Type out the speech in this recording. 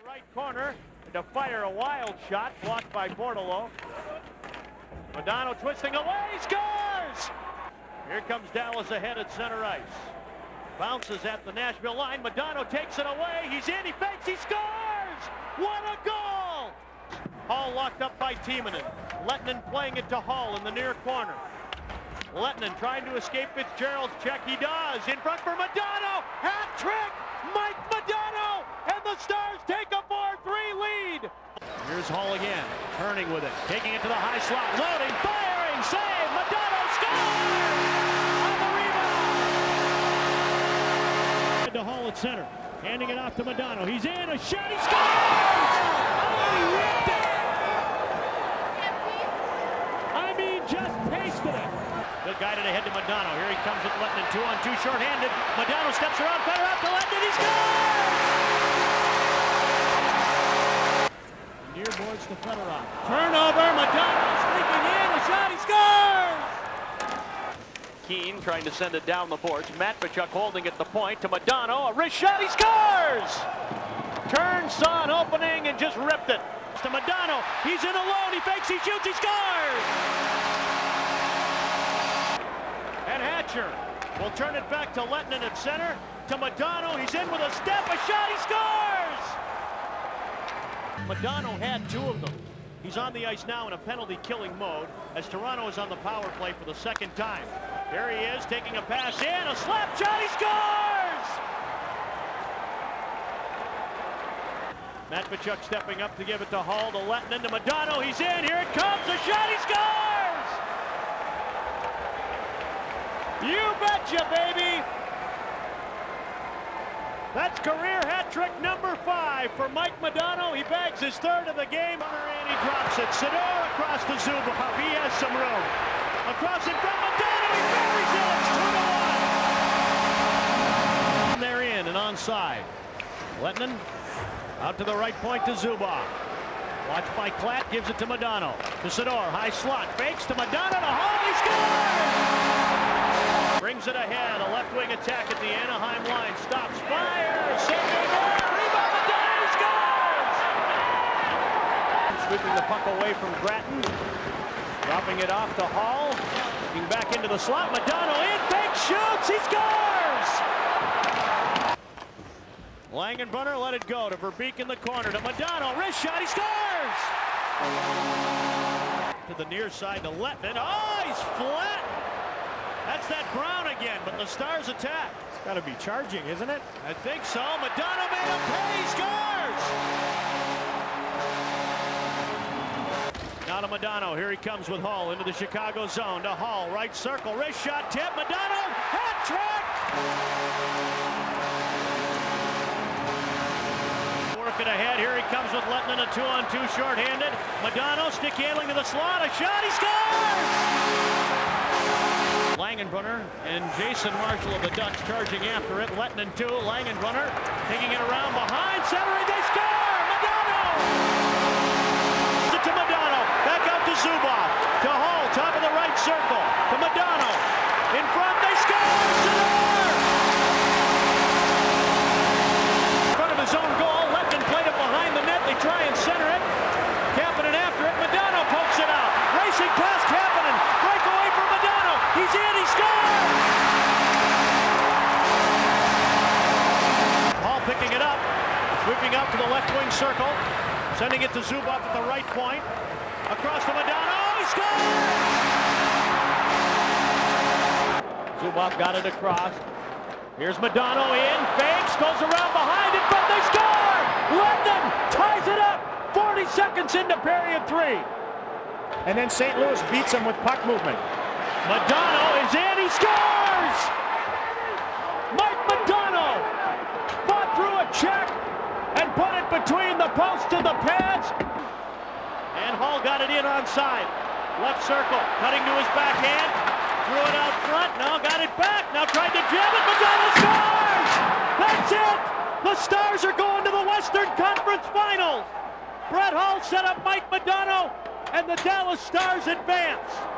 Right corner to fire a wild shot, blocked by Bordelot. Modano twisting away, scores! Here comes Dallas ahead at center ice. Bounces at the Nashville line. Modano takes it away. He's in, he fakes, he scores! What a goal! Hall locked up by Timonen. Lehtinen playing it to Hall in the near corner. Lehtinen trying to escape Fitzgerald's check. He does. In front for Modano. Hat trick! Mike Modano! And the Stars take a 4-3 lead. Here's Hall again. Turning with it. Taking it to the high slot. Loading. Firing. Save. Modano scores! On the rebound. To Hall at center. Handing it off to Modano. He's in. A shot. He scores! Oh, he ripped it! I mean, just pasted it. Good guided ahead to Modano. Here he comes with Lehtinen. 2-on-2 short-handed. Modano steps around. Better out to Lehtinen. He scores! Near boards to Fedorov. Turnover. Modano sneaking in. A shot. He scores! Keane trying to send it down the boards. Matvichuk holding at the point to Modano. A wrist shot. He scores! Turn, saw an opening and just ripped it. To Modano. He's in alone. He fakes. He shoots. He scores! And Hatcher will turn it back to Lehtinen at center. To Modano. He's in with a step. A shot. He scores! Modano had two of them. He's on the ice now in a penalty-killing mode as Toronto is on the power play for the second time. Here he is taking a pass in. A slap shot. He scores! Matvichuk stepping up to give it to Hall, to Lehtinen, to Modano. He's in. Here it comes. A shot. He scores! You betcha, baby! That's career hat trick number 5 for Mike Modano. He bags his third of the game. And he drops it. Sador across to Zubov. He has some room. Across in front, Modano. He buries it. It's 2-1. They're in and onside. Lehtinen out to the right point to Zubov. Watched by Klatt. Gives it to Modano. To Sador. High slot. Fakes to Modano. To Hall. He scores! Brings it ahead. A left wing attack at the Anaheim line. Stops. Fires. Saving there. Rebound. Modano scores! Sweeping the puck away from Gratton. Dropping it off to Hall. Looking back into the slot. Modano in. Fake shoots. He scores! Langenbrunner let it go to Verbeek in the corner. To Modano. Wrist shot. He scores! To the near side to Lehtinen. Oh, he's flat. That's that Brown again, but the Stars attack. It's got to be charging, isn't it? I think so. Modano made him pay. He scores! Now to Modano. Here he comes with Hall into the Chicago zone. To Hall, right circle, wrist shot, tip. Modano, hat trick! Working ahead. Here he comes with Lehtinen, a 2-on-2 short-handed. Modano stick handling to the slot. A shot. He scores! Langenbrunner and Jason Marshall of the Ducks charging after it. Lehtinen too. Langenbrunner taking it around behind, centering. They score! Modano! To Modano. Back out to Zubov. To Hall. Top of the right circle. To Modano. In front. They score! In front of his own goal. Lehtinen played it behind the net. They try and center it. Kapanen after it. Modano pokes it out. Racing past Kapanen. Breakaway for Modano. He's in. He scores! Hall picking it up. Sweeping out to the left wing circle. Sending it to Zubov at the right point. Across to Modano. He scores! Zubov got it across. Here's Modano in. Fakes. Goes around behind it, but they score! Lehtinen ties it up. 40 seconds into period 3. And then St. Louis beats him with puck movement. Modano is in. He scores! Mike Modano fought through a check and put it between the post and the pads. And Hall got it in onside. Left circle, cutting to his backhand. Threw it out front. Now got it back. Now tried to jam it. Modano scores! That's it! The Stars are going to the Western Conference Finals. Brett Hull set up Mike Modano, and the Dallas Stars advance.